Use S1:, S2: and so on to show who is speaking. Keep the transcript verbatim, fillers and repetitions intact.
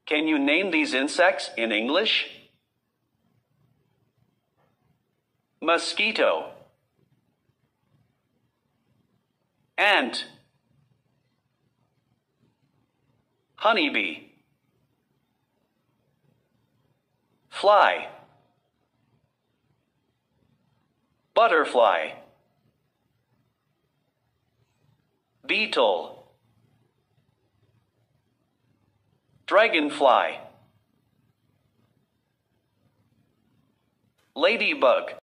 S1: Can you name these insects in English? Mosquito, ant, honeybee, fly, butterfly, beetle, dragonfly, ladybug.